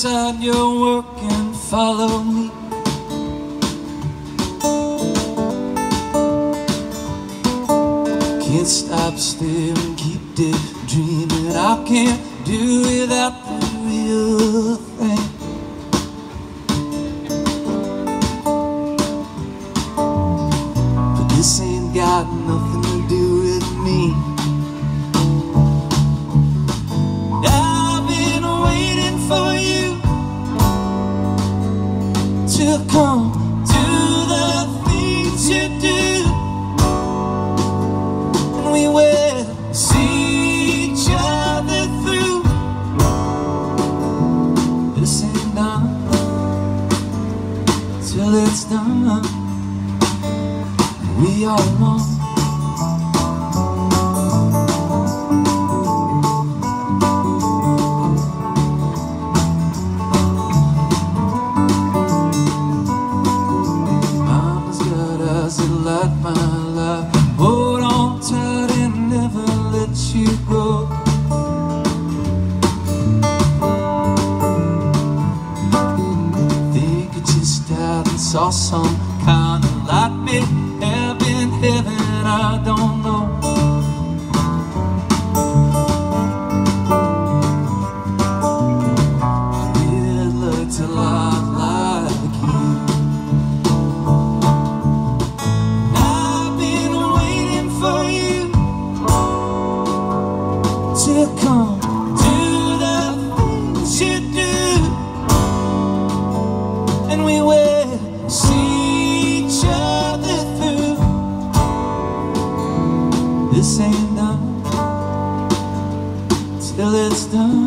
aside your work and follow me. Can't stop staring, keep dreaming. I can't do without the real thing. But this ain't got nothing to do with me. I've been waiting for you to come to the things you do, and we will see each other through. This ain't done till it's done. We are one. Mama's got eyes that light my life. Hold on tight and never let you go. Think I just out and saw some kind of light. May have been heaven, I don't know. It looked a lot like you. I've been waiting for you to come to the things you do, and we will see each other through. This ain't done till it's done.